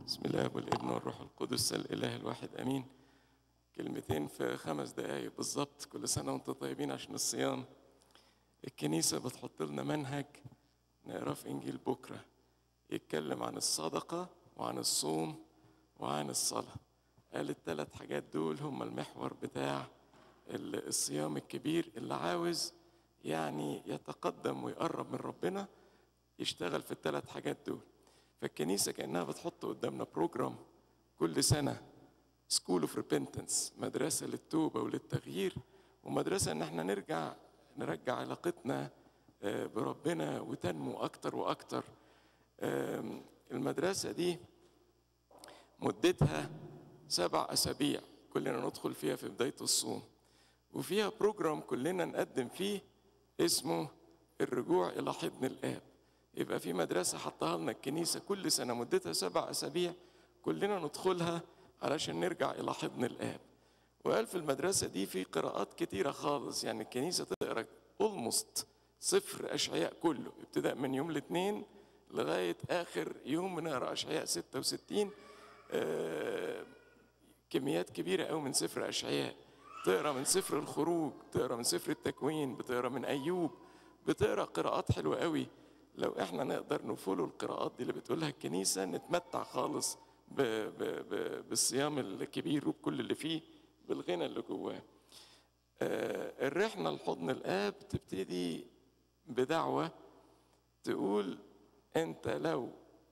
بسم الله والابن والروح القدس الإله الواحد أمين. كلمتين في 5 دقايق بالظبط. كل سنة وانتم طيبين عشان الصيام. الكنيسة بتحط لنا منهج نقراه في إنجيل بكرة يتكلم عن الصدقة وعن الصوم وعن الصلاة. قال ال3 حاجات دول هم المحور بتاع الصيام الكبير. اللي عاوز يعني يتقدم ويقرب من ربنا يشتغل في ال3 حاجات دول. فالكنيسة كأنها بتحط قدامنا بروجرام كل سنة، سكول اوف ريبنتنس، مدرسة للتوبة وللتغيير، ومدرسة ان احنا نرجع علاقتنا بربنا وتنمو اكتر واكتر. المدرسة دي مدتها 7 أسابيع كلنا ندخل فيها في بداية الصوم، وفيها بروجرام كلنا نقدم فيه اسمه الرجوع إلى حضن الآب. يبقى في مدرسة حطها لنا الكنيسة كل سنة مدتها 7 أسابيع كلنا ندخلها علشان نرجع إلى حضن الآب. وقال في المدرسة دي في قراءات كتيرة خالص، يعني الكنيسة تقرأ almost سفر أشعياء كله، ابتداء من يوم الاثنين لغاية آخر يوم بنقرأ أشعياء 66. كميات كبيرة قوي من سفر أشعياء. تقرأ من سفر الخروج، تقرأ من سفر التكوين، بتقرأ من أيوب، بتقرأ قراءات حلوة قوي. لو احنا نقدر نفولو القراءات دي اللي بتقولها الكنيسة نتمتع خالص بالصيام الكبير وبكل اللي فيه، بالغنى اللي جواه. الرحلة لحضن الآب تبتدي بدعوة تقول انت لو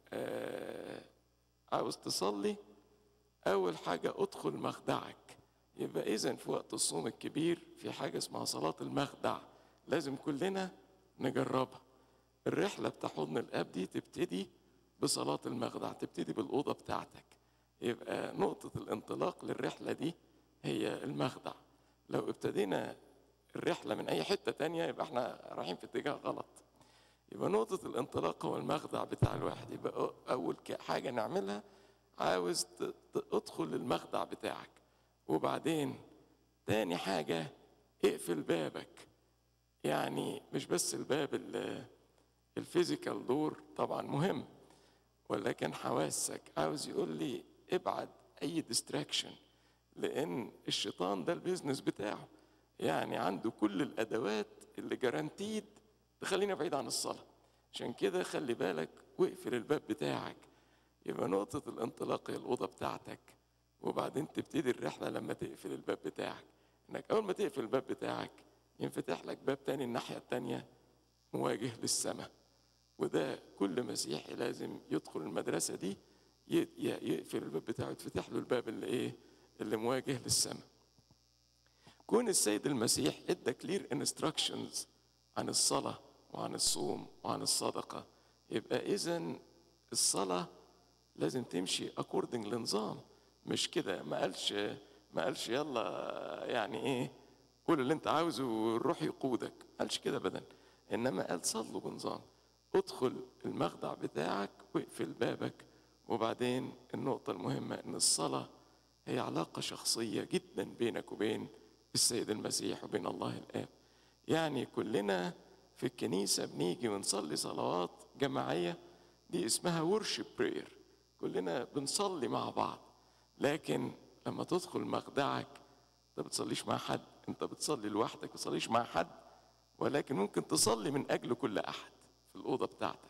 عاوز تصلي أول حاجة ادخل مخدعك. يبقى إذن في وقت الصوم الكبير في حاجة اسمها صلاة المخدع، لازم كلنا نجربها. الرحلة بتاع حضن الآب دي تبتدي بصلاة المخدع، تبتدي بالأوضة بتاعتك. يبقى نقطة الانطلاق للرحلة دي هي المخدع. لو ابتدينا الرحلة من أي حتة تانية يبقى احنا رايحين في اتجاه غلط. يبقى نقطة الانطلاق هو المخدع بتاع الواحد. يبقى أول حاجة نعملها عاوز تدخل المخدع بتاعك، وبعدين تاني حاجة اقفل بابك. يعني مش بس الباب الفيزيكال دور طبعا مهم، ولكن حواسك. عاوز يقول لي ابعد اي ديستراكشن، لان الشيطان ده البيزنس بتاعه، يعني عنده كل الادوات اللي جارانتيد تخلينا بعيد عن الصلاة. عشان كده خلي بالك واقفل الباب بتاعك. يبقى نقطة الانطلاق هي الأوضة بتاعتك، وبعدين تبتدي الرحلة لما تقفل الباب بتاعك. انك اول ما تقفل الباب بتاعك ينفتح لك باب تاني الناحية التانية مواجه للسماء. وده كل مسيحي لازم يدخل المدرسة دي يقفل الباب بتاعه، يتفتح له الباب اللي مواجه للسماء. كون السيد المسيح ادى كلير انستراكشنز عن الصلاة وعن الصوم وعن الصدقة، يبقى إذن الصلاة لازم تمشي اكوردنج لنظام. مش كده، ما قالش يلا يعني ايه قول اللي انت عاوزه والروح يقودك، ما قالش كده ابدا. انما قال صلوا بنظام. ادخل المخدع بتاعك واقفل بابك. وبعدين النقطة المهمة ان الصلاة هي علاقة شخصية جدا بينك وبين السيد المسيح وبين الله الآب. يعني كلنا في الكنيسة بنيجي ونصلي صلوات جماعية دي اسمها worship prayer، كلنا بنصلي مع بعض. لكن لما تدخل مخدعك انت بتصليش مع حد، انت بتصلي لوحدك، ما بتصليش مع حد، ولكن ممكن تصلي من اجل كل احد في الاوضه بتاعتك.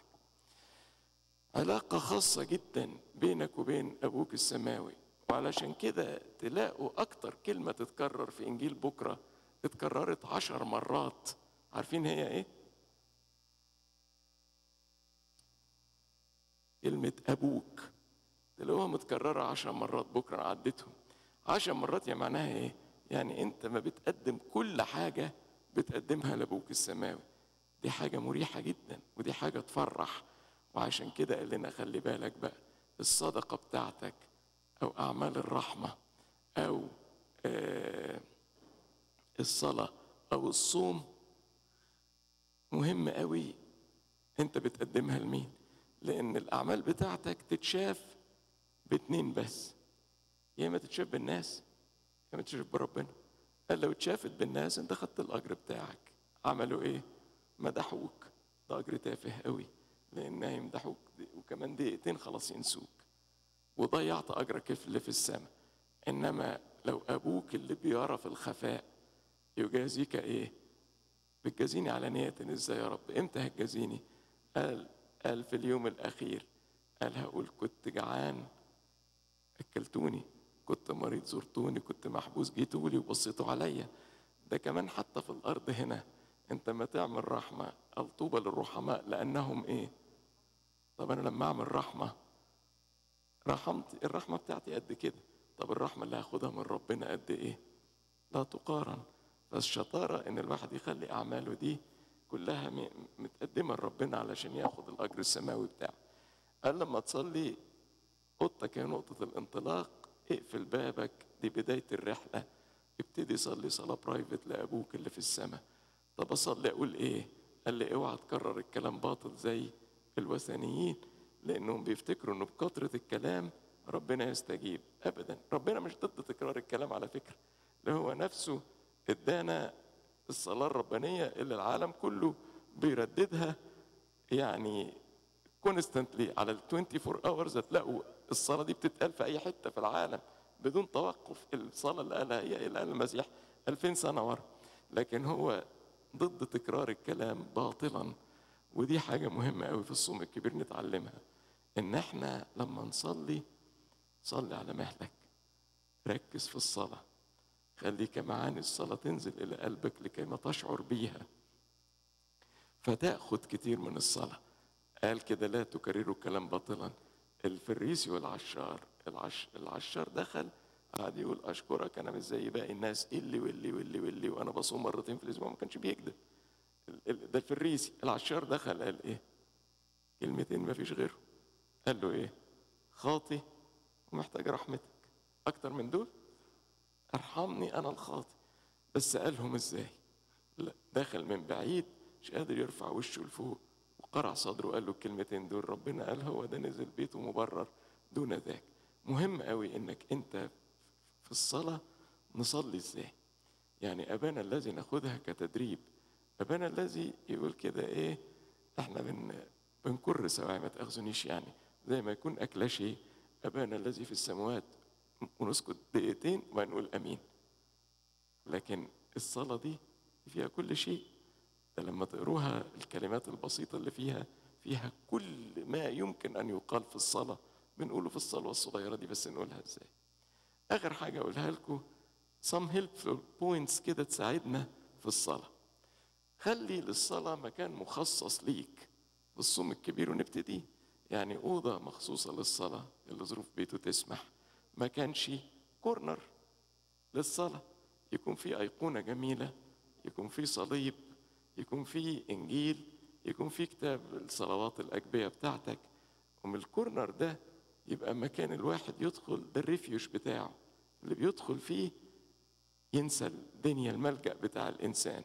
علاقه خاصه جدا بينك وبين ابوك السماوي. وعلشان كده تلاقوا اكتر كلمه تتكرر في انجيل بكره اتكررت 10 مرات. عارفين هي ايه؟ كلمه ابوك. تلاقوها متكررة 10 مرات. بكرة عدتهم 10 مرات. يعني معناها ايه؟ يعني انت ما بتقدم كل حاجة بتقدمها لابوك السماوي. دي حاجة مريحة جدا ودي حاجة تفرح. وعشان كده قال لنا خلي بالك بقى الصدقة بتاعتك او اعمال الرحمة او الصلاة او الصوم مهم قوي انت بتقدمها لمين. لان الاعمال بتاعتك تتشاف باتنين بس، يا اما تتشاف بالناس يا اما تتشاف بربنا. قال لو اتشافت بالناس انت خدت الاجر بتاعك. عملوا ايه؟ مدحوك. ده اجر تافه قوي، لان يمدحوك وكمان دقيقتين خلاص ينسوك. وضيعت أجرك اللي في السماء. إنما لو أبوك اللي بيرى في الخفاء يجازيك إيه؟ بتجازيني علانية إزاي يا رب؟ إمتى هتجازيني؟ قال في اليوم الأخير. قال هقول كنت جعان أكلتوني، كنت مريض زرتوني، كنت محبوس جيتولي وبصيتوا عليا. ده كمان حتى في الأرض هنا أنت ما تعمل رحمة قال طوبى للرحماء لأنهم إيه؟ طب أنا لما أعمل رحمة الرحمة بتاعتي قد كده، طب الرحمة اللي هاخدها من ربنا قد إيه؟ لا تقارن. فالشطارة إن الواحد يخلي أعماله دي كلها متقدمة لربنا علشان ياخد الأجر السماوي بتاعه. قال لما تصلي اوضتك هي نقطة الانطلاق، اقفل بابك، دي بداية الرحلة. ابتدي صلي صلاة برايفت لأبوك اللي في السماء. طب أصلي أقول إيه؟ قال لي اوعى تكرر الكلام باطل زي الوثنيين، لأنهم بيفتكروا إنه بكثرة الكلام ربنا يستجيب. أبدا، ربنا مش ضد تكرار الكلام على فكرة، ده هو نفسه ادانا الصلاة الربانية اللي العالم كله بيرددها يعني كونستنتلي على ال 24 hours. هتلاقوا الصلاة دي بتتقال في أي حتة في العالم بدون توقف. الصلاة اللي قالها هي اللي قال المسيح 2000 سنة ورا، لكن هو ضد تكرار الكلام باطلا. ودي حاجة مهمة قوي في الصوم الكبير نتعلمها، إن احنا لما نصلي صلي على مهلك، ركز في الصلاة، خليك معاني الصلاة تنزل إلى قلبك لكي ما تشعر بيها فتأخذ كتير من الصلاة. قال كده لا تكرروا الكلام باطلا. الفريسي والعشار، العشار دخل قعد يقول أشكرك أنا مش زي باقي الناس، اللي وأنا بصوم مرتين في الأسبوع، ما كانش بيكذب. ده الفريسي. العشار دخل قال إيه؟ كلمتين ما فيش غيره. قال له إيه؟ خاطي ومحتاج رحمتك. أكتر من دول؟ ارحمني أنا الخاطي. بس قالهم إزاي؟ لا، دخل من بعيد مش قادر يرفع وشه لفوق وقرع صدره وقال له الكلمتين دول. ربنا قال هو ده نزل بيته مبرر دون ذاك. مهم قوي انك انت في الصلاة نصلي ازاي. يعني ابانا الذي ناخدها كتدريب. ابانا الذي يقول كده ايه؟ احنا بنكر سواعي ما تاخذونيش، يعني زي ما يكون اكله شيء ابانا الذي في السماوات ونسكت دقيقتين ونقول امين. لكن الصلاة دي فيها كل شيء. ده لما تقروها الكلمات البسيطة اللي فيها كل ما يمكن أن يقال في الصلاة بنقوله في الصلاة الصغيرة دي. بس نقولها إزاي؟ آخر حاجة أقولها لكم some helpful points كده تساعدنا في الصلاة. خلي للصلاة مكان مخصص ليك في الصوم الكبير ونبتدي يعني أوضة مخصوصة للصلاة اللي ظروف بيته تسمح. ما كانش كورنر للصلاة، يكون في أيقونة جميلة، يكون في صليب، يكون في إنجيل، يكون في كتاب الصلوات الأجبية بتاعتك. ومن الكورنر ده يبقى مكان الواحد يدخل، ده الريفيوج بتاعه اللي بيدخل فيه ينسى الدنيا، الملجأ بتاع الإنسان،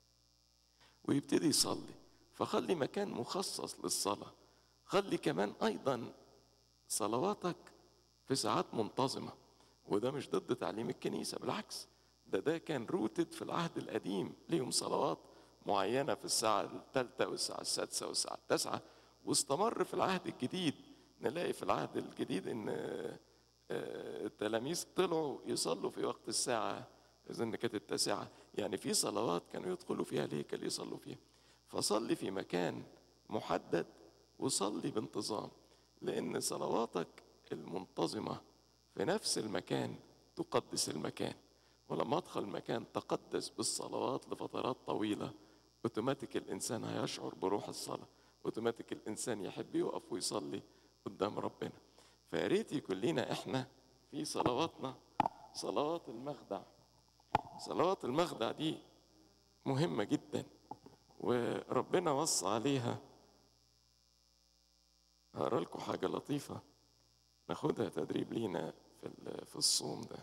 ويبتدي يصلي. فخلي مكان مخصص للصلاة. خلي كمان أيضا صلواتك في ساعات منتظمة، وده مش ضد تعليم الكنيسة، بالعكس ده كان روتد في العهد القديم. ليهم صلوات معينة في الساعة الثالثة والساعة السادسة والساعة التاسعة، واستمر في العهد الجديد. نلاقي في العهد الجديد إن التلاميذ طلعوا يصلوا في وقت الساعة، إذن كانت التاسعة. يعني في صلوات كانوا يدخلوا فيها الهيكل يصلوا فيها. فصلي في مكان محدد وصلي بانتظام، لأن صلواتك المنتظمة في نفس المكان تقدس المكان. ولما أدخل مكان تقدس بالصلوات لفترات طويلة، أوتوماتيك الإنسان هيشعر بروح الصلاة، أوتوماتيك الإنسان يحب يقف ويصلي قدام ربنا. فياريت يكون لنا إحنا في صلواتنا صلوات المخدع. صلوات المخدع دي مهمة جدا وربنا وصى عليها. هقرا لكم حاجة لطيفة ناخدها تدريب لينا في الصوم ده.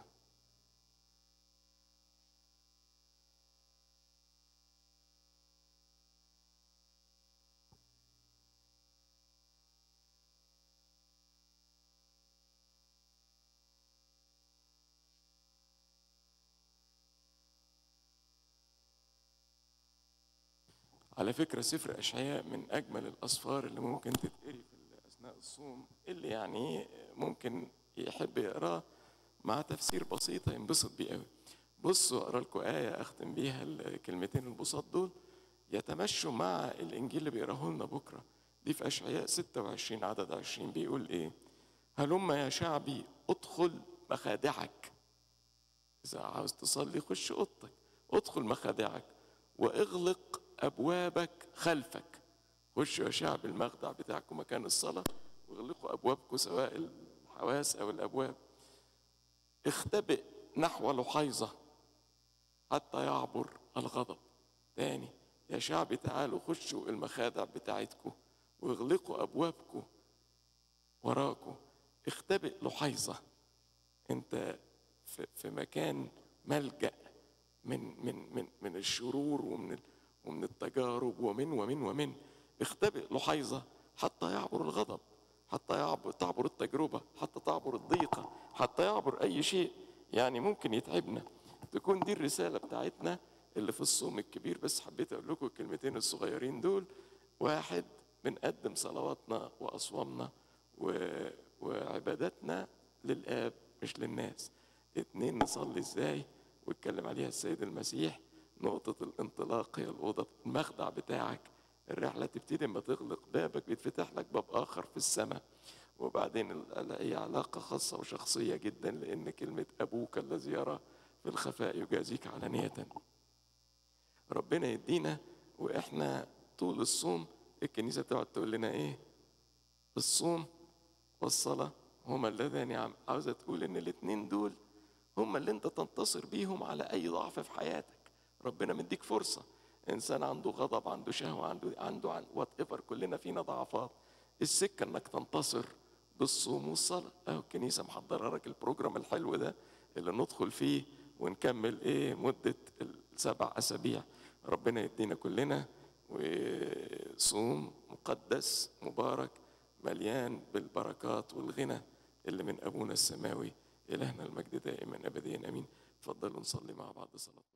على فكرة سفر أشعياء من أجمل الأسفار اللي ممكن تتقري في أثناء الصوم، اللي يعني ممكن يحب يقراه مع تفسير بسيط هينبسط بيه قوي. بصوا اقرا لكم ايه اختم بيها الكلمتين البساط دول، يتمشوا مع الانجيل اللي بيقراه لنا بكره. دي في اشعياء 26 عدد 20 بيقول ايه؟ هلم يا شعبي ادخل مخادعك. اذا عاوز تصلي خش اوضتك، ادخل مخادعك واغلق ابوابك خلفك. خشوا يا شعب المخدع بتاعكم مكان الصلاه واغلقوا ابوابكم سواء الحواس او الابواب. اختبئ نحو لحيظه حتى يعبر الغضب. تاني، يا شعب تعالوا خشوا المخادع بتاعتكم واغلقوا ابوابكم وراكم. اختبئ لحيظه، انت في مكان ملجأ من الشرور ومن التجارب ومن اختبئ لحيظة حتى يعبر الغضب، حتى تعبر التجربة، حتى تعبر الضيقة، حتى يعبر أي شيء يعني ممكن يتعبنا. تكون دي الرسالة بتاعتنا اللي في الصوم الكبير. بس حبيت أقول لكم الكلمتين الصغيرين دول. واحد، بنقدم صلواتنا وأصوامنا وعباداتنا للآب مش للناس. اتنين، نصلي ازاي واتكلم عليها السيد المسيح. نقطة الانطلاق هي الأوضة المخدع بتاعك. الرحلة تبتدي لما تغلق بابك بيتفتح لك باب آخر في السماء. وبعدين هي علاقة خاصة وشخصية جدا، لأن كلمة أبوك الذي يرى في الخفاء يجازيك علانية. ربنا يدينا. وإحنا طول الصوم الكنيسة تقعد تقول لنا إيه؟ الصوم والصلاة هما اللذان. عاوزة تقول إن الاتنين دول هما اللي أنت تنتصر بيهم على أي ضعف في حياتك. ربنا مديك فرصة. إنسان عنده غضب، عنده شهوة، عنده وات ايفر، كلنا فينا ضعفات. السكة إنك تنتصر بالصوم والصلاة. أهو الكنيسة محضرة لك البروجرام الحلو ده اللي ندخل فيه ونكمل مدة 7 أسابيع. ربنا يدينا كلنا وصوم مقدس مبارك مليان بالبركات والغنى اللي من أبونا السماوي. إلهنا المجد دائما أبديا آمين. تفضلوا نصلي مع بعض صلاة.